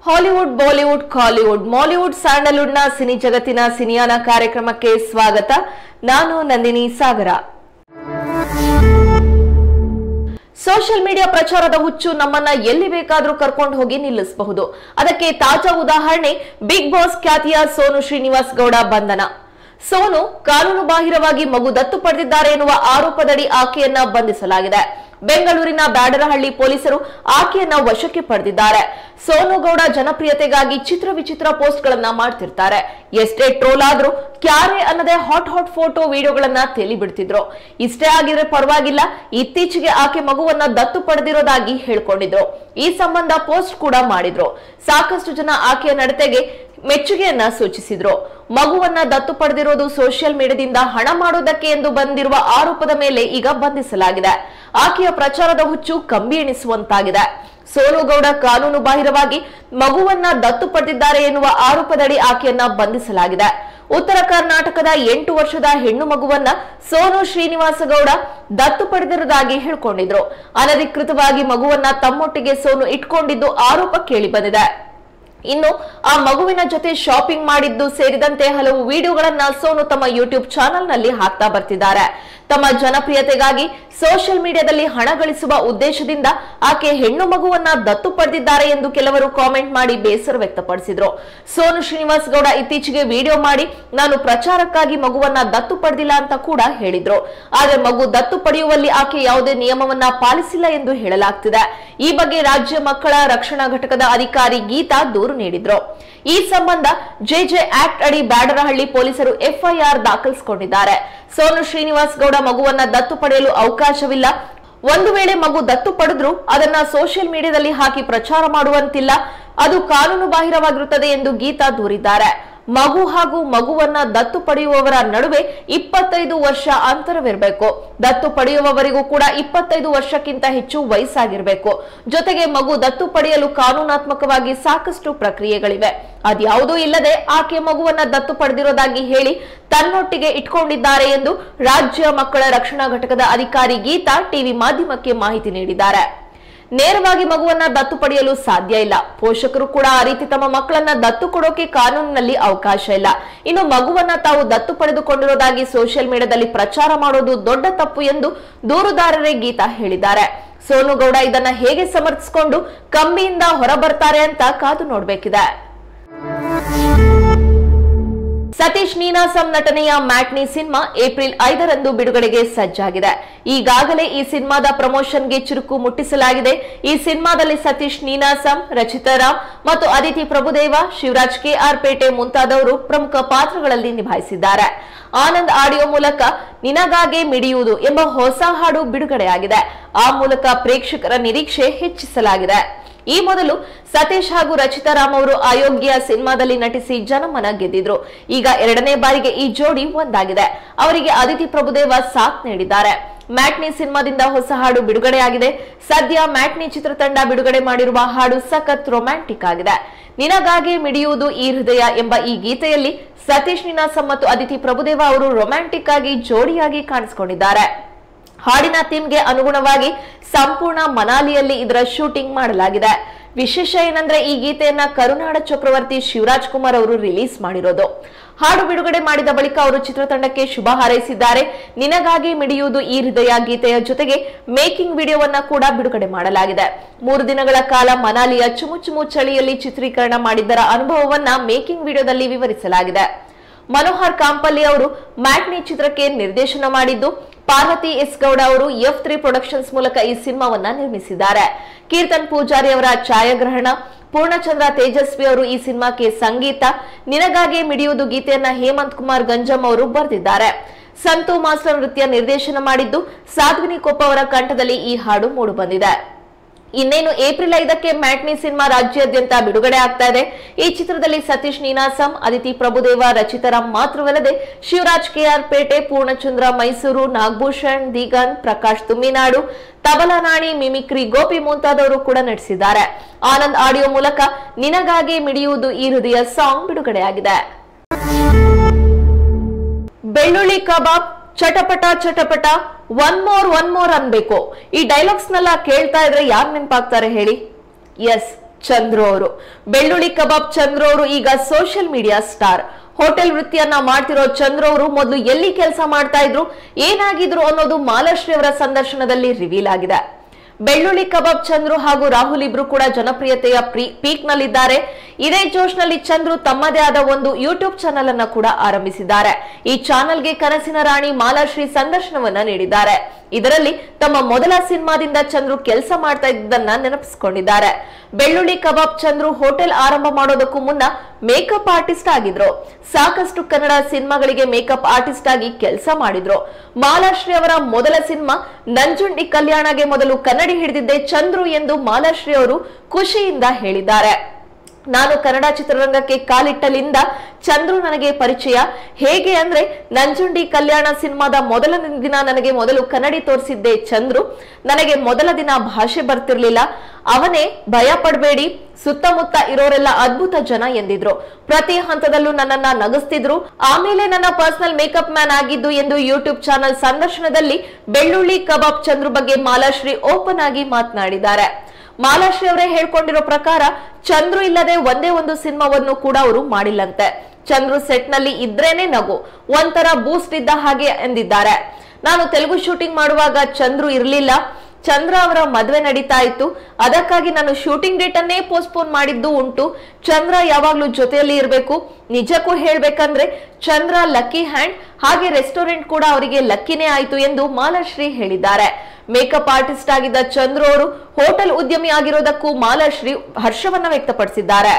Hollywood, Bollywood, Kollywood, Mollywood, ಸ್ಯಾಂಡಲ್ವುಡ್ನ ಸಿನಿ ಜಗತ್ತಿನ ಸಿನಿಯಾನ ಕಾರ್ಯಕ್ರಮಕ್ಕೆ ಸ್ವಾಗತ. ನಾನು ನಂದಿನಿ ಸಾಗರ. ಸೋಷಿಯಲ್ ಮೀಡಿಯಾ ಪ್ರಚಾರದ ಹುಚ್ಚು ನಮ್ಮನ್ನ ಎಲ್ಲಿ ಬೇಕಾದ್ರೂ ಕರ್ಕೊಂಡು ಹೋಗಿ ನಿಲ್ಲಿಸಬಹುದು. ಅದಕ್ಕೆ ತಾಜಾ ಉದಾಹರಣೆ ಬಿಗ್ ಬಾಸ್ ಖ್ಯಾತಿಯ ಸೋನು ಶ್ರೀನಿವಾಸ್ ಗೌಡ ಬಂಧನ. ಸೋನು ಕಾನೂನು ಬಾಹಿರವಾಗಿ ಮಗು ದತ್ತು ಪಡೆದಿದ್ದಾರೆ ಎನ್ನುವ ಆರೋಪದಡಿ ಆಕೆಯನ್ನ ಬಂಧಿಸಲಾಗಿದೆ. ಬೆಂಗಳೂರಿನ ಬ್ಯಾಡರಹಳ್ಳಿ ಪೊಲೀಸರು ಆಕೆಯನ್ನ ವಶಕ್ಕೆ ಪಡೆದಿದ್ದಾರೆ. ಸೋನು ಗೌಡ ಜನಪ್ರಿಯತೆಗಾಗಿ ಚಿತ್ರ ವಿಚಿತ್ರ ಪೋಸ್ಟ್ ಗಳನ್ನ ಮಾಡ್ತಿರ್ತಾರೆ. ಎಷ್ಟೇ ಟ್ರೋಲ್ ಆದ್ರೂ ಕ್ಯಾರೆ ಅನ್ನದೇ ಹಾಟ್ ಫೋಟೋ ವಿಡಿಯೋಗಳನ್ನ ತೇಲಿ ಬಿಡ್ತಿದ್ರು. ಇಷ್ಟೇ ಆಗಿದ್ರೆ ಪರವಾಗಿಲ್ಲ, ಇತ್ತೀಚೆಗೆ ಆಕೆ ಮಗುವನ್ನ ದತ್ತು ಪಡೆದಿರೋದಾಗಿ ಹೇಳ್ಕೊಂಡಿದ್ರು. ಈ ಸಂಬಂಧ ಪೋಸ್ಟ್ ಕೂಡ ಮಾಡಿದ್ರು. ಸಾಕಷ್ಟು ಜನ ಆಕೆಯ ನಡತೆಗೆ ಮೆಚ್ಚುಗೆಯನ್ನ ಸೂಚಿಸಿದ್ರು. ಮಗುವನ್ನ ದತ್ತು ಪಡೆದಿರೋದು ಸೋಷಿಯಲ್ ಮೀಡಿಯಾದಿಂದ ಹಣ ಮಾಡೋದಕ್ಕೆ ಎಂದು ಬಂದಿರುವ ಆರೋಪದ ಮೇಲೆ ಈಗ ಬಂಧಿಸಲಾಗಿದೆ. ಆಕೆಯ ಪ್ರಚಾರದ ಹುಚ್ಚು ಕಂಬಿ ಎಣಿಸುವಂತಾಗಿದೆ. ಸೋನು ಗೌಡ ಕಾನೂನು ಬಾಹಿರವಾಗಿ ಮಗುವನ್ನ ದತ್ತು ಪಡೆದಿದ್ದಾರೆ ಎನ್ನುವ ಆರೋಪದಡಿ ಆಕೆಯನ್ನ ಬಂಧಿಸಲಾಗಿದೆ. ಉತ್ತರ ಕರ್ನಾಟಕದ 8 ವರ್ಷದ ಹೆಣ್ಣು ಮಗುವನ್ನ ಸೋನು ಶ್ರೀನಿವಾಸ ಗೌಡ ದತ್ತು ಪಡೆದಿರುವುದಾಗಿ ಹೇಳ್ಕೊಂಡಿದ್ರು. ಅನಧಿಕೃತವಾಗಿ ಮಗುವನ್ನ ತಮ್ಮೊಟ್ಟಿಗೆ ಸೋನು ಇಟ್ಕೊಂಡಿದ್ದು ಆರೋಪ ಕೇಳಿ ಬಂದಿದೆ. ಇನ್ನು ಆ ಮಗುವಿನ ಜೊತೆ ಶಾಪಿಂಗ್ ಮಾಡಿದ್ದು ಸೇರಿದಂತೆ ಹಲವು ವಿಡಿಯೋಗಳನ್ನ ಸೋನು ತಮ್ಮ ಯೂಟ್ಯೂಬ್ ಚಾನೆಲ್ ನಲ್ಲಿ ಹಾಕ್ತಾ ಬರ್ತಿದ್ದಾರೆ. ತಮ್ಮ ಜನಪ್ರಿಯತೆಗಾಗಿ ಸೋಷಿಯಲ್ ಮೀಡಿಯಾದಲ್ಲಿ ಹಣ ಗಳಿಸುವ ಉದ್ದೇಶದಿಂದ ಆಕೆ ಹೆಣ್ಣು ಮಗುವನ್ನ ದತ್ತು ಪಡೆದಿದ್ದಾರೆ ಎಂದು ಕೆಲವರು ಕಾಮೆಂಟ್ ಮಾಡಿ ಬೇಸರ ವ್ಯಕ್ತಪಡಿಸಿದ್ರು. ಸೋನು ಶ್ರೀನಿವಾಸ್ ಗೌಡ ಇತ್ತೀಚೆಗೆ ವಿಡಿಯೋ ಮಾಡಿ ನಾನು ಪ್ರಚಾರಕ್ಕಾಗಿ ಮಗುವನ್ನ ದತ್ತು ಪಡೆದಿಲ್ಲ ಅಂತ ಕೂಡ ಹೇಳಿದ್ರು. ಆದ್ರೆ ಮಗು ದತ್ತು ಪಡೆಯುವಲ್ಲಿ ಆಕೆ ಯಾವುದೇ ನಿಯಮವನ್ನ ಪಾಲಿಸಿಲ್ಲ ಎಂದು ಹೇಳಲಾಗ್ತಿದೆ. ಈ ಬಗ್ಗೆ ರಾಜ್ಯ ಮಕ್ಕಳ ರಕ್ಷಣಾ ಘಟಕದ ಅಧಿಕಾರಿ ಗೀತಾ ದೂರು ನೀಡಿದ್ರು. ಈ ಸಂಬಂಧ ಜೆಜೆ ಆಕ್ಟ್ ಅಡಿ ಬ್ಯಾಡರಹಳ್ಳಿ ಪೊಲೀಸರು ಎಫ್ಐಆರ್ ದಾಖಲಿಸಿಕೊಂಡಿದ್ದಾರೆ. ಸೋನು ಶ್ರೀನಿವಾಸ್ ಗೌಡ ಮಗುವನ್ನ ದತ್ತು ಪಡೆಯಲು ಅವಕಾಶವಿಲ್ಲ. ಒಂದು ವೇಳೆ ಮಗು ದತ್ತು ಪಡೆದ್ರು ಅದನ್ನ ಸೋಷಿಯಲ್ ಮೀಡಿಯಾದಲ್ಲಿ ಹಾಕಿ ಪ್ರಚಾರ ಮಾಡುವಂತಿಲ್ಲ. ಅದು ಕಾನೂನು ಬಾಹಿರವಾಗಿರುತ್ತದೆ ಎಂದು ಗೀತಾ ದೂರಿದ್ದಾರೆ. ಮಗು ಹಾಗೂ ಮಗುವನ್ನ ದತ್ತು ಪಡೆಯುವವರ ನಡುವೆ 25 ವರ್ಷ ಅಂತರವಿರಬೇಕು. ದತ್ತು ಪಡೆಯುವವರಿಗೂ ಕೂಡ 25 ವರ್ಷಕ್ಕಿಂತ ಹೆಚ್ಚು ವಯಸ್ಸಾಗಿರಬೇಕು. ಜೊತೆಗೆ ಮಗು ದತ್ತು ಪಡೆಯಲು ಕಾನೂನಾತ್ಮಕವಾಗಿ ಸಾಕಷ್ಟು ಪ್ರಕ್ರಿಯೆಗಳಿವೆ. ಅದ್ಯಾವುದೂ ಇಲ್ಲದೆ ಆಕೆ ಮಗುವನ್ನ ದತ್ತು ಪಡೆದಿರೋದಾಗಿ ಹೇಳಿ ತನ್ನೊಟ್ಟಿಗೆ ಇಟ್ಕೊಂಡಿದ್ದಾರೆ ಎಂದು ರಾಜ್ಯ ಮಕ್ಕಳ ರಕ್ಷಣಾ ಘಟಕದ ಅಧಿಕಾರಿ ಗೀತಾ ಟಿವಿ ಮಾಧ್ಯಮಕ್ಕೆ ಮಾಹಿತಿ ನೀಡಿದ್ದಾರೆ. ನೇರವಾಗಿ ಮಗುವನ್ನ ದತ್ತು ಪಡೆಯಲು ಸಾಧ್ಯ ಇಲ್ಲ. ಪೋಷಕರು ಕೂಡ ಆ ರೀತಿ ತಮ್ಮ ಮಕ್ಕಳನ್ನ ದತ್ತು ಕೊಡೋಕೆ ಕಾನೂನಿನಲ್ಲಿ ಅವಕಾಶ ಇಲ್ಲ. ಇನ್ನು ಮಗುವನ್ನ ತಾವು ದತ್ತು ಪಡೆದುಕೊಂಡಿರೋದಾಗಿ ಸೋಷಿಯಲ್ ಮೀಡಿಯಾದಲ್ಲಿ ಪ್ರಚಾರ ಮಾಡೋದು ದೊಡ್ಡ ತಪ್ಪು ಎಂದು ದೂರುದಾರರೇ ಗೀತಾ ಹೇಳಿದ್ದಾರೆ. ಸೋನು ಗೌಡ ಇದನ್ನ ಹೇಗೆ ಸಮರ್ಥಿಸಿಕೊಂಡು ಕಂಬಿಯಿಂದ ಹೊರ ಬರ್ತಾರೆ ಅಂತ ಕಾದು ನೋಡ್ಬೇಕಿದೆ. ಸತೀಶ್ ನೀನಾಸಂ ನಟನೆಯ ಮ್ಯಾಟ್ನಿ ಸಿನಿಮಾ ಏಪ್ರಿಲ್ 5ರಂದು ಬಿಡುಗಡೆಗೆ ಸಜ್ಜಾಗಿದೆ. ಈಗಾಗಲೇ ಈ ಸಿನಿಮಾದ ಪ್ರಮೋಷನ್ಗೆ ಚುರುಕು ಮುಟ್ಟಿಸಲಾಗಿದೆ. ಈ ಸಿನಿಮಾದಲ್ಲಿ ಸತೀಶ್ ನೀನಾಸಂ, ರಚಿತಾ ರಾಮ್ ಮತ್ತು ಅದಿತಿ ಪ್ರಭುದೇವ, ಶಿವರಾಜ್ ಕೆಆರ್ ಪೇಟೆ ಮುಂತಾದವರು ಪ್ರಮುಖ ಪಾತ್ರಗಳಲ್ಲಿ ನಿಭಾಯಿಸಿದ್ದಾರೆ. ಆನಂದ್ ಆಡಿಯೋ ಮೂಲಕ ನಿನಗಾಗೆ ಮಿಡಿಯುವುದು ಎಂಬ ಹೊಸ ಹಾಡು ಬಿಡುಗಡೆಯಾಗಿದೆ. ಆ ಮೂಲಕ ಪ್ರೇಕ್ಷಕರ ನಿರೀಕ್ಷೆ ಹೆಚ್ಚಿಸಲಾಗಿದೆ. ಈ ಮೊದಲು ಸತೀಶ್ ಹಾಗೂ ರಚಿತಾ ರಾಮ್ ಅವರು ಅಯೋಗ್ಯ ಸಿನಿಮಾದಲ್ಲಿ ನಟಿಸಿ ಜನಮನ ಗೆದ್ದಿದ್ರು. ಈಗ 2ನೇ ಬಾರಿಗೆ ಈ ಜೋಡಿ ಒಂದಾಗಿದೆ. ಅವರಿಗೆ ಅದಿತಿ ಪ್ರಭುದೇವ ಸಾಥ್ ನೀಡಿದ್ದಾರೆ. ಮ್ಯಾಟ್ನಿ ಸಿನಿಮಾದಿಂದ ಹೊಸ ಹಾಡು ಬಿಡುಗಡೆಯಾಗಿದೆ. ಸದ್ಯ ಮ್ಯಾಟ್ನಿ ಚಿತ್ರತಂಡ ಬಿಡುಗಡೆ ಮಾಡಿರುವ ಹಾಡು ಸಖತ್ ರೊಮ್ಯಾಂಟಿಕ್ ಆಗಿದೆ. ನಿನಗಾಗೆ ಮಿಡಿಯುವುದು ಈ ಹೃದಯ ಎಂಬ ಈ ಗೀತೆಯಲ್ಲಿ ಸತೀಶ್ ನೀನಾಸಂ ಮತ್ತು ಅದಿತಿ ಪ್ರಭುದೇವ ಅವರು ರೊಮ್ಯಾಂಟಿಕ್ ಆಗಿ ಜೋಡಿಯಾಗಿ ಕಾಣಿಸಿಕೊಂಡಿದ್ದಾರೆ. ಹಾಡಿನ ಥೀಮ್ಗೆ ಅನುಗುಣವಾಗಿ ಸಂಪೂರ್ಣ ಮನಾಲಿಯಲ್ಲಿ ಇದರ ಶೂಟಿಂಗ್ ಮಾಡಲಾಗಿದೆ. ವಿಶೇಷ ಏನಂದ್ರೆ ಈ ಗೀತೆಯನ್ನ ಕರುನಾಡ ಚಕ್ರವರ್ತಿ ಶಿವರಾಜ್ ಕುಮಾರ್ ಅವರು ರಿಲೀಸ್ ಮಾಡಿರೋದು. ಹಾಡು ಬಿಡುಗಡೆ ಮಾಡಿದ ಬಳಿಕ ಅವರು ಚಿತ್ರತಂಡಕ್ಕೆ ಶುಭ ಹಾರೈಸಿದ್ದಾರೆ. ನಿನಗಾಗಿ ಮಿಡಿಯುವುದು ಈ ಹೃದಯ ಗೀತೆಯ ಜೊತೆಗೆ ಮೇಕಿಂಗ್ ವಿಡಿಯೋವನ್ನ ಕೂಡ ಬಿಡುಗಡೆ ಮಾಡಲಾಗಿದೆ. 3 ದಿನಗಳ ಕಾಲ ಮನಾಲಿಯ ಚುಮುಚುಮು ಚಳಿಯಲ್ಲಿ ಚಿತ್ರೀಕರಣ ಮಾಡಿದ್ದರ ಅನುಭವವನ್ನ ಮೇಕಿಂಗ್ ವಿಡಿಯೋದಲ್ಲಿ ವಿವರಿಸಲಾಗಿದೆ. ಮನೋಹರ್ ಕಾಂಪಲ್ಲಿ ಅವರು ಮ್ಯಾಟ್ನಿ ಚಿತ್ರಕ್ಕೆ ನಿರ್ದೇಶನ ಮಾಡಿದ್ದು, ಪಾರ್ವತಿ ಎಸ್ ಗೌಡ ಅವರು F3 ಪ್ರೊಡಕ್ಷನ್ಸ್ ಮೂಲಕ ಈ ಸಿನಿಮಾವನ್ನ ನಿರ್ಮಿಸಿದ್ದಾರೆ. ಕೀರ್ತನ್ ಪೂಜಾರಿ ಅವರ ಛಾಯಾಗ್ರಹಣ, ಪೂರ್ಣಚಂದ್ರ ತೇಜಸ್ವಿ ಅವರು ಈ ಸಿನಿಮಾಕ್ಕೆ ಸಂಗೀತ, ನಿನಗಾಗೆ ಮಿಡಿಯುವುದು ಗೀತೆಯನ್ನ ಹೇಮಂತ್ ಕುಮಾರ್ ಗಂಜಮ್ ಅವರು ಬರೆದಿದ್ದಾರೆ. ಸಂತು ಮಾಸ್ಟರ್ ನೃತ್ಯ ನಿರ್ದೇಶನ ಮಾಡಿದ್ದು, ಸಾಧ್ವಿನಿ ಕೊಪ್ಪ ಅವರ ಕಂಠದಲ್ಲಿ ಈ ಹಾಡು ಮೂಡಿ ಬಂದಿದೆ. ಇನ್ನೇನು ಏಪ್ರಿಲ್ 5ಕ್ಕೆ ಮ್ಯಾಟ್ನಿ ಸಿನಿಮಾ ರಾಜ್ಯಾದ್ಯಂತ ಬಿಡುಗಡೆ ಆಗ್ತಾ ಇದೆ. ಈ ಚಿತ್ರದಲ್ಲಿ ಸತೀಶ್ ನೀನಾಸಂ, ಅದಿತಿ ಪ್ರಭುದೇವ, ರಚಿತಾ ರಾಮ್ ಮಾತ್ರವಲ್ಲದೆ ಶಿವರಾಜ್ ಕೆಆರ್ ಪೇಟೆ, ಪೂರ್ಣಚಂದ್ರ ಮೈಸೂರು, ನಾಗಭೂಷಣ್, ದಿಗಂತ್, ಪ್ರಕಾಶ್ ತುಮ್ಮಿನಾಡು, ತಬಲಾ ನಾಣಿ, ಮಿಮಿಕ್ರಿ ಗೋಪಿ ಮುಂತಾದವರು ಕೂಡ ನಟಿಸಿದ್ದಾರೆ. ಆನಂದ್ ಆಡಿಯೋ ಮೂಲಕ ನಿನಗಾಗಿ ಮಿಡಿಯುವುದು ಈ ಹೃದಯ ಸಾಂಗ್ ಬಿಡುಗಡೆಯಾಗಿದೆ. ಬೆಳ್ಳುಳ್ಳಿ ಕಬಾಬ್ ಚಟಪಟ ಚಟಪಟ ಒನ್ ಮೋರ್ ಅನ್ಬೇಕು. ಈ ಡೈಲಾಗ್ಸ್ ನೆಲ್ಲ ಕೇಳ್ತಾ ಇದ್ರೆ ಯಾರು ನೆನಪಾಗ್ತಾರೆ ಹೇಳಿ? ಎಸ್, ಚಂದ್ರು ಅವರು. ಬೆಳ್ಳುಳ್ಳಿ ಕಬಾಬ್ ಚಂದ್ರು ಅವರು ಈಗ ಸೋಷಿಯಲ್ ಮೀಡಿಯಾ ಸ್ಟಾರ್. ಹೋಟೆಲ್ ವೃತ್ತಿಯನ್ನ ಮಾಡ್ತಿರೋ ಚಂದ್ರು ಅವರು ಮೊದಲು ಎಲ್ಲಿ ಕೆಲಸ ಮಾಡ್ತಾ ಇದ್ರು, ಏನಾಗಿದ್ರು ಅನ್ನೋದು ಮಾಲಾಶ್ರೀ ಅವರ ಸಂದರ್ಶನದಲ್ಲಿ ರಿವೀಲ್ ಆಗಿದೆ. ಬೆಳ್ಳುಳ್ಳಿ ಕಬಾಬ್ ಚಂದ್ರು ಹಾಗೂ ರಾಹುಲ್ ಇಬ್ರು ಕೂಡ ಜನಪ್ರಿಯತೆಯ ಪೀಕ್ ನಲ್ಲಿದ್ದಾರೆ. ಇದೇ ಜೋಶ್ನಲ್ಲಿ ಚಂದ್ರು ತಮ್ಮದೇ ಆದ ಒಂದು ಯೂಟ್ಯೂಬ್ ಚಾನೆಲ್ ಅನ್ನ ಕೂಡ ಆರಂಭಿಸಿದ್ದಾರೆ. ಈ ಚಾನೆಲ್ಗೆ ಕನಸಿನ ರಾಣಿ ಮಾಲಾಶ್ರೀ ಸಂದರ್ಶನವನ್ನ ನೀಡಿದ್ದಾರೆ. ಇದರಲ್ಲಿ ತಮ್ಮ ಮೊದಲ ಸಿನಿಮಾದಿಂದ ಚಂದ್ರು ಕೆಲಸ ಮಾಡ್ತಾ ಇದ್ದನ್ನ ನೆನಪಿಸಿಕೊಂಡಿದ್ದಾರೆ. ಬೆಳ್ಳುಳ್ಳಿ ಕಬಾಬ್ ಚಂದ್ರು ಹೋಟೆಲ್ ಆರಂಭ ಮಾಡೋದಕ್ಕೂ ಮುನ್ನ ಮೇಕಪ್ ಆರ್ಟಿಸ್ಟ್ ಆಗಿದ್ರು. ಸಾಕಷ್ಟು ಕನ್ನಡ ಸಿನಿಮಾಗಳಿಗೆ ಮೇಕಪ್ ಆರ್ಟಿಸ್ಟ್ ಆಗಿ ಕೆಲಸ ಮಾಡಿದ್ರು. ಮಾಲಾಶ್ರೀ ಅವರ ಮೊದಲ ಸಿನಿಮಾ ನಂಜುಂಡಿ ಕಲ್ಯಾಣಗೆ ಮೊದಲು ಕನ್ನಡಿ ಹಿಡಿದಿದ್ದೆ ಚಂದ್ರು ಎಂದು ಮಾಲಾಶ್ರೀ ಅವರು ಖುಷಿಯಿಂದ ಹೇಳಿದ್ದಾರೆ. ನಾನು ಕನ್ನಡ ಚಿತ್ರರಂಗಕ್ಕೆ ಕಾಲಿಟ್ಟಲಿಂದ ಚಂದ್ರು ನನಗೆ ಪರಿಚಯ. ಹೇಗೆ ಅಂದ್ರೆ ನಂಜುಂಡಿ ಕಲ್ಯಾಣ ಸಿನಿಮಾದ ಮೊದಲ ದಿನ ನನಗೆ ಮೊದಲು ಕನ್ನಡಿ ತೋರಿಸಿದ್ದೆ ಚಂದ್ರು. ನನಗೆ ಮೊದಲ ದಿನ ಭಾಷೆ ಬರ್ತಿರ್ಲಿಲ್ಲ. ಅವನೇ ಭಯ ಪಡಬೇಡಿ, ಸುತ್ತಮುತ್ತ ಇರೋರೆಲ್ಲ ಅದ್ಭುತ ಜನ ಎಂದಿದ್ರು. ಪ್ರತಿ ಹಂತದಲ್ಲೂ ನನ್ನನ್ನ ನಗಿಸ್ತಿದ್ರು. ಆಮೇಲೆ ನನ್ನ ಪರ್ಸನಲ್ ಮೇಕಪ್ ಮ್ಯಾನ್ ಆಗಿದ್ದು ಎಂದು ಯೂಟ್ಯೂಬ್ ಚಾನೆಲ್ ಸಂದರ್ಶನದಲ್ಲಿ ಬೆಳ್ಳುಳ್ಳಿ ಕಬಾಬ್ ಚಂದ್ರು ಬಗ್ಗೆ ಮಾಲಾಶ್ರೀ ಓಪನ್ ಆಗಿ ಮಾತನಾಡಿದ್ದಾರೆ. ಮಾಲಾಶ್ರೀ ಅವರೇ ಹೇಳ್ಕೊಂಡಿರೋ ಪ್ರಕಾರ ಚಂದ್ರು ಇಲ್ಲದೆ ಒಂದೇ ಒಂದು ಸಿನಿಮಾವನ್ನು ಕೂಡ ಅವರು ಮಾಡಿಲ್ಲಂತೆ. ಚಂದ್ರು ಸೆಟ್ ನಲ್ಲಿ ಇದ್ರೇನೆ ನಗು, ಒಂಥರ ಬೂಸ್ಟ್ ಇದ್ದ ಹಾಗೆ ಎಂದಿದ್ದಾರೆ. ನಾನು ತೆಲುಗು ಶೂಟಿಂಗ್ ಮಾಡುವಾಗ ಚಂದ್ರು ಇರ್ಲಿಲ್ಲ. ಚಂದ್ರ ಅವರ ಮದುವೆ ನಡೀತಾ ಇತ್ತು. ಅದಕ್ಕಾಗಿ ನಾನು ಶೂಟಿಂಗ್ ಡೇಟ್ ಅನ್ನೇ ಪೋಸ್ಟ್ಪೋನ್ ಮಾಡಿದ್ದು ಉಂಟು. ಚಂದ್ರ ಯಾವಾಗ್ಲೂ ಜೊತೆಯಲ್ಲಿ ಇರಬೇಕು. ನಿಜಕ್ಕೂ ಹೇಳ್ಬೇಕಂದ್ರೆ ಚಂದ್ರ ಲಕ್ಕಿ ಹ್ಯಾಂಡ್. ಹಾಗೆ ರೆಸ್ಟೋರೆಂಟ್ ಕೂಡ ಅವರಿಗೆ ಲಕ್ಕಿನೇ ಆಯ್ತು ಎಂದು ಮಾಲಾಶ್ರೀ ಹೇಳಿದ್ದಾರೆ. ಮೇಕಪ್ ಆರ್ಟಿಸ್ಟ್ ಆಗಿದ್ದ ಚಂದ್ರು ಅವರು ಹೋಟೆಲ್ ಉದ್ಯಮಿ ಆಗಿರೋದಕ್ಕೂ ಮಾಲಾಶ್ರೀ ಹರ್ಷವನ್ನ ವ್ಯಕ್ತಪಡಿಸಿದ್ದಾರೆ.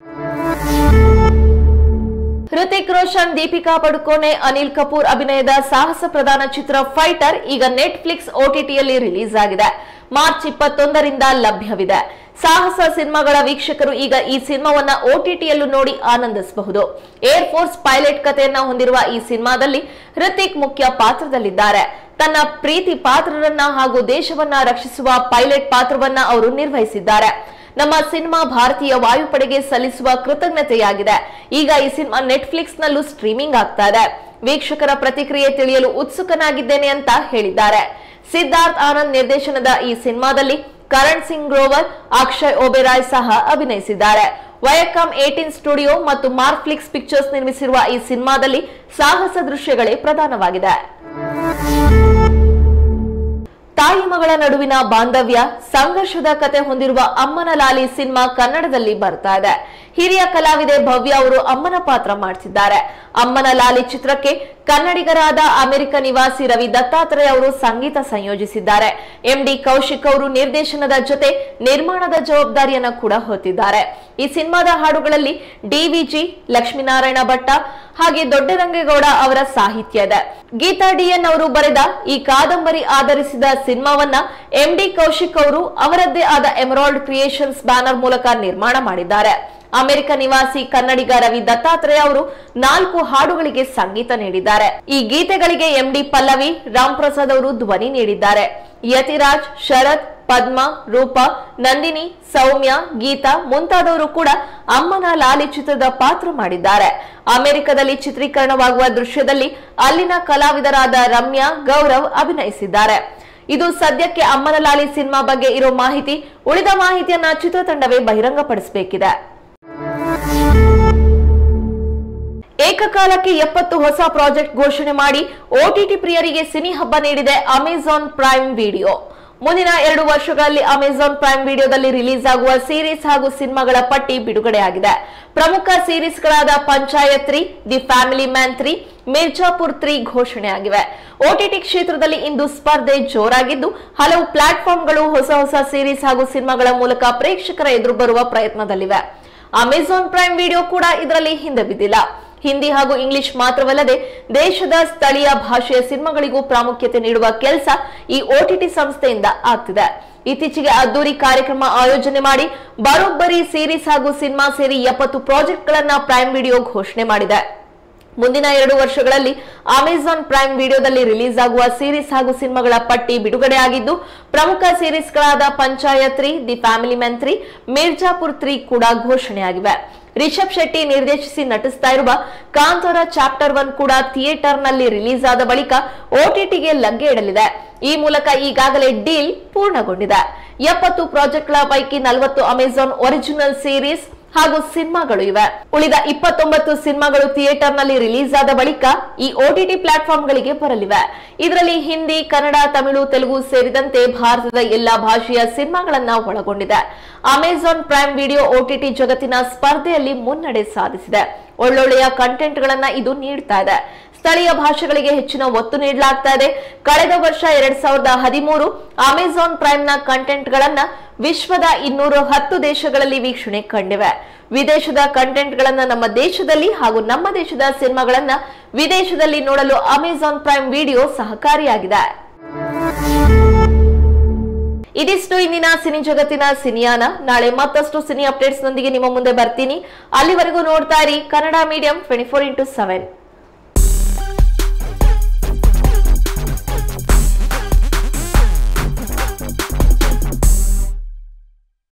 ಹೃತಿಕ್ ರೋಷನ್, ದೀಪಿಕಾ ಪಡುಕೋಣೆ, ಅನಿಲ್ ಕಪೂರ್ ಅಭಿನಯದ ಸಾಹಸ ಪ್ರಧಾನ ಚಿತ್ರ ಫೈಟರ್ ಈಗ ನೆಟ್ಫ್ಲಿಕ್ಸ್ OTTಯಲ್ಲಿ ರಿಲೀಸ್ ಆಗಿದೆ. ಮಾರ್ಚ್ 21ರಿಂದ ಲಭ್ಯವಿದೆ. ಸಾಹಸ ಸಿನಿಮಾಗಳ ವೀಕ್ಷಕರು ಈಗ ಈ ಸಿನಿಮಾವನ್ನ OTTಯಲ್ಲೂ ನೋಡಿ ಆನಂದಿಸಬಹುದು. ಏರ್ ಫೋರ್ಸ್ ಪೈಲಟ್ ಕಥೆಯನ್ನ ಹೊಂದಿರುವ ಈ ಸಿನಿಮಾದಲ್ಲಿ ಹೃತಿಕ್ ಮುಖ್ಯ ಪಾತ್ರದಲ್ಲಿದ್ದಾರೆ. ತನ್ನ ಪ್ರೀತಿ ಪಾತ್ರರನ್ನ ಹಾಗೂ ದೇಶವನ್ನ ರಕ್ಷಿಸುವ ಪೈಲಟ್ ಪಾತ್ರವನ್ನ ಅವರು ನಿರ್ವಹಿಸಿದ್ದಾರೆ. ನಮ್ಮ ಸಿನಿಮಾ ಭಾರತೀಯ ವಾಯುಪಡೆಗೆ ಸಲ್ಲಿಸುವ ಕೃತಜ್ಞತೆಯಾಗಿದೆ. ಈಗ ಈ ಸಿನಿಮಾ ನೆಟ್ಫ್ಲಿಕ್ಸ್ ನಲ್ಲೂ ಸ್ಟ್ರೀಮಿಂಗ್ ಆಗ್ತಾ ಇದೆ. ವೀಕ್ಷಕರ ಪ್ರತಿಕ್ರಿಯೆ ತಿಳಿಯಲು ಉತ್ಸುಕನಾಗಿದ್ದೇನೆ ಅಂತ ಹೇಳಿದ್ದಾರೆ. ಸಿದ್ಧಾರ್ಥ್ ಆನಂದ್ ನಿರ್ದೇಶನದ ಈ ಸಿನಿಮಾದಲ್ಲಿ ಕರಣ್ ಸಿಂಗ್ ಗ್ರೋವರ್, ಅಕ್ಷಯ್ ಒಬೆರಾಯ್ ಸಹ ಅಭಿನಯಿಸಿದ್ದಾರೆ. ವಯಕಾಮ್ 18 ಸ್ಟುಡಿಯೋ ಮತ್ತು ಮಾರ್ಫ್ಲಿಕ್ಸ್ ಪಿಕ್ಚರ್ಸ್ ನಿರ್ಮಿಸಿರುವ ಈ ಸಿನಿಮಾದಲ್ಲಿ ಸಾಹಸ ದೃಶ್ಯಗಳೇ ಪ್ರಧಾನವಾಗಿದೆ. ತಾಯಿ ಮಗಳ ನಡುವಿನ ಬಾಂಧವ್ಯ, ಸಂಘರ್ಷದ ಕತೆ ಹೊಂದಿರುವ ಅಮ್ಮನ ಲಾಲಿ ಸಿನಿಮಾ ಕನ್ನಡದಲ್ಲಿ ಬರ್ತಾ ಇದೆ. ಹಿರಿಯ ಕಲಾವಿದೆ ಭವ್ಯ ಅವರು ಅಮ್ಮನ ಪಾತ್ರ ಮಾಡ್ತಿದ್ದಾರೆ. ಅಮ್ಮನ ಲಾಲಿ ಚಿತ್ರಕ್ಕೆ ಕನ್ನಡಿಗರಾದ ಅಮೆರಿಕ ನಿವಾಸಿ ರವಿ ದತ್ತಾತ್ರೇಯ ಅವರು ಸಂಗೀತ ಸಂಯೋಜಿಸಿದ್ದಾರೆ. MD ಕೌಶಿಕ್ ಅವರು ನಿರ್ದೇಶನದ ಜೊತೆ ನಿರ್ಮಾಣದ ಜವಾಬ್ದಾರಿಯನ್ನ ಕೂಡ ಹೊತ್ತಿದ್ದಾರೆ. ಈ ಸಿನಿಮಾದ ಹಾಡುಗಳಲ್ಲಿ DVG, ಲಕ್ಷ್ಮೀನಾರಾಯಣ ಭಟ್ಟ ಹಾಗೆ ದೊಡ್ಡರಂಗೇಗೌಡ ಅವರ ಸಾಹಿತ್ಯ ಇದೆ. ಗೀತಾ DN ಅವರು ಬರೆದ ಈ ಕಾದಂಬರಿ ಆಧರಿಸಿದ ಸಿನಿಮಾವನ್ನ MD ಕೌಶಿಕ್ ಅವರು ಅವರದ್ದೇ ಆದ ಎಮರಾಲ್ಡ್ ಕ್ರಿಯೇಷನ್ಸ್ ಬ್ಯಾನರ್ ಮೂಲಕ ನಿರ್ಮಾಣ ಮಾಡಿದ್ದಾರೆ. ಅಮೆರಿಕ ನಿವಾಸಿ ಕನ್ನಡಿಗ ರವಿ ದತ್ತಾತ್ರೇಯ ಅವರು 4 ಹಾಡುಗಳಿಗೆ ಸಂಗೀತ ನೀಡಿದ್ದಾರೆ. ಈ ಗೀತೆಗಳಿಗೆ MD ಪಲ್ಲವಿ, ರಾಮ್ ಪ್ರಸಾದ್ ಅವರು ಧ್ವನಿ ನೀಡಿದ್ದಾರೆ. ಯತಿರಾಜ್, ಶರತ್, ಪದ್ಮ, ರೂಪಾ, ನಂದಿನಿ, ಸೌಮ್ಯ, ಗೀತಾ ಮುಂತಾದವರು ಕೂಡ ಅಮ್ಮನ ಲಾಲಿ ಚಿತ್ರದ ಪಾತ್ರ ಮಾಡಿದ್ದಾರೆ. ಅಮೆರಿಕದಲ್ಲಿ ಚಿತ್ರೀಕರಣವಾಗುವ ದೃಶ್ಯದಲ್ಲಿ ಅಲ್ಲಿನ ಕಲಾವಿದರಾದ ರಮ್ಯಾ, ಗೌರವ್ ಅಭಿನಯಿಸಿದ್ದಾರೆ. ಇದು ಸದ್ಯಕ್ಕೆ ಅಮ್ಮನ ಲಾಲಿ ಸಿನಿಮಾ ಬಗ್ಗೆ ಇರೋ ಮಾಹಿತಿ. ಉಳಿದ ಮಾಹಿತಿಯನ್ನ ಚಿತ್ರತಂಡವೇ ಬಹಿರಂಗಪಡಿಸಬೇಕಿದೆ. ಏಕಕಾಲಕ್ಕೆ 70 ಹೊಸ ಪ್ರಾಜೆಕ್ಟ್ ಘೋಷಣೆ ಮಾಡಿ OTT ಪ್ರಿಯರಿಗೆ ಸಿನಿ ಹಬ್ಬ ನೀಡಿದೆ ಅಮೆಜಾನ್ ಪ್ರೈಮ್ ವಿಡಿಯೋ. ಮುಂದಿನ 2 ವರ್ಷಗಳಲ್ಲಿ ಅಮೆಜಾನ್ ಪ್ರೈಮ್ ವಿಡಿಯೋದಲ್ಲಿ ರಿಲೀಸ್ ಆಗುವ ಸೀರೀಸ್ ಹಾಗೂ ಸಿನಿಮಾಗಳ ಪಟ್ಟಿ ಬಿಡುಗಡೆಯಾಗಿದೆ. ಪ್ರಮುಖ ಸೀರೀಸ್ಗಳಾದ Panchayat 3, the Family Man 3, Mirzapur 3 ಘೋಷಣೆಯಾಗಿವೆ. OTT ಕ್ಷೇತ್ರದಲ್ಲಿ ಇಂದು ಸ್ಪರ್ಧೆ ಜೋರಾಗಿದ್ದು ಹಲವು ಪ್ಲಾಟ್ಫಾರ್ಮ್ಗಳು ಹೊಸ ಸೀರೀಸ್ ಹಾಗೂ ಸಿನಿಮಾಗಳ ಮೂಲಕ ಪ್ರೇಕ್ಷಕರ ಎದುರು ಬರುವ ಪ್ರಯತ್ನದಲ್ಲಿವೆ. ಅಮೆಜಾನ್ ಪ್ರೈಮ್ ವಿಡಿಯೋ ಕೂಡ ಇದರಲ್ಲಿ ಹಿಂದೆ ಬಿದ್ದಿಲ್ಲ. ಹಿಂದಿ ಹಾಗೂ ಇಂಗ್ಲಿಷ್ ಮಾತ್ರವಲ್ಲದೆ ದೇಶದ ಸ್ಥಳೀಯ ಭಾಷೆಯ ಸಿನಿಮಾಗಳಿಗೂ ಪ್ರಾಮುಖ್ಯತೆ ನೀಡುವ ಕೆಲಸ ಈ OTT ಸಂಸ್ಥೆಯಿಂದ ಆಗ್ತಿದೆ. ಇತ್ತೀಚೆಗೆ ಅದ್ದೂರಿ ಕಾರ್ಯಕ್ರಮ ಆಯೋಜನೆ ಮಾಡಿ ಬರೋಬ್ಬರಿ ಸೀರೀಸ್ ಹಾಗೂ ಸಿನಿಮಾ ಸೇರಿ 70 ಪ್ರಾಜೆಕ್ಟ್ಗಳನ್ನ ಪ್ರೈಮ್ ವಿಡಿಯೋ ಘೋಷಣೆ ಮಾಡಿದೆ. ಮುಂದಿನ 2 ವರ್ಷಗಳಲ್ಲಿ ಅಮೆಜಾನ್ ಪ್ರೈಮ್ ವಿಡಿಯೋದಲ್ಲಿ ರಿಲೀಸ್ ಆಗುವ ಸೀರೀಸ್ ಹಾಗೂ ಸಿನಿಮಾಗಳ ಪಟ್ಟಿ ಬಿಡುಗಡೆಯಾಗಿದ್ದು ಪ್ರಮುಖ ಸೀರೀಸ್ಗಳಾದ Panchayat 3, the Family Man 3, Mirzapur 3 ಕೂಡ ಘೋಷಣೆಯಾಗಿವೆ. ರಿಷಬ್ ಶೆಟ್ಟಿ ನಿರ್ದೇಶಿಸಿ ನಟಿಸ್ತಾ ಇರುವ ಕಾಂತಾರ ಚಾಪ್ಟರ್ 1 ಕೂಡ ಥಿಯೇಟರ್ ನಲ್ಲಿ ರಿಲೀಸ್ ಆದ ಬಳಿಕ OTTಗೆ ಲಗ್ಗೆ ಇಡಲಿದೆ. ಈ ಮೂಲಕ ಈಗಾಗಲೇ ಡೀಲ್ ಪೂರ್ಣಗೊಂಡಿದೆ. 70 ಪ್ರಾಜೆಕ್ಟ್ಗಳ ಪೈಕಿ 40 ಅಮೆಜಾನ್ ಒರಿಜಿನಲ್ ಸೀರೀಸ್ ಹಾಗೂ ಸಿನಿಮಾಗಳು ಇವೆ. ಉಳಿದ 29 ಸಿನಿಮಾಗಳು ಥಿಯೇಟರ್ ನಲ್ಲಿ ರಿಲೀಸ್ ಆದ ಬಳಿಕ ಈ OTT ಪ್ಲಾಟ್ಫಾರ್ಮ್ಗಳಿಗೆ ಬರಲಿವೆ. ಇದರಲ್ಲಿ ಹಿಂದಿ, ಕನ್ನಡ, ತಮಿಳು, ತೆಲುಗು ಸೇರಿದಂತೆ ಭಾರತದ ಎಲ್ಲಾ ಭಾಷೆಯ ಸಿನಿಮಾಗಳನ್ನ ಒಳಗೊಂಡಿದೆ. ಅಮೆಜಾನ್ ಪ್ರೈಮ್ ವಿಡಿಯೋ OTT ಜಗತ್ತಿನ ಸ್ಪರ್ಧೆಯಲ್ಲಿ ಮುನ್ನಡೆ ಸಾಧಿಸಿದೆ. ಒಳ್ಳೊಳ್ಳೆಯ ಕಂಟೆಂಟ್ ಗಳನ್ನ ಇದು ನೀಡ್ತಾ ಇದೆ. ಸ್ಥಳೀಯ ಭಾಷೆಗಳಿಗೆ ಹೆಚ್ಚಿನ ಒತ್ತು ನೀಡಲಾಗ್ತಾ ಇದೆ. ಕಳೆದ ವರ್ಷ 2013 ಅಮೆಜಾನ್ ಪ್ರೈಮ್ ನ ಕಂಟೆಂಟ್ ಗಳನ್ನ ವಿಶ್ವದ 210 ದೇಶಗಳಲ್ಲಿ ವೀಕ್ಷಣೆ ಕಂಡಿವೆ. ವಿದೇಶದ ಕಂಟೆಂಟ್ ಗಳನ್ನ ನಮ್ಮ ದೇಶದಲ್ಲಿ ಹಾಗೂ ನಮ್ಮ ದೇಶದ ಸಿನಿಮಾಗಳನ್ನ ವಿದೇಶದಲ್ಲಿ ನೋಡಲು ಅಮೆಜಾನ್ ಪ್ರೈಮ್ ವಿಡಿಯೋ ಸಹಕಾರಿಯಾಗಿದೆ. ಇದಿಷ್ಟು ಇಂದಿನ ಸಿನಿ ಜಗತ್ತಿನ ಸಿನಿಯಾನ. ನಾಳೆ ಮತ್ತಷ್ಟು ಸಿನಿ ಅಪ್ಡೇಟ್ಸ್ ನೊಂದಿಗೆ ನಿಮ್ಮ ಮುಂದೆ ಬರ್ತೀನಿ. ಅಲ್ಲಿವರೆಗೂ ನೋಡ್ತಾ ಇರಿ ಕನ್ನಡ ಮೀಡಿಯಂ 24x7.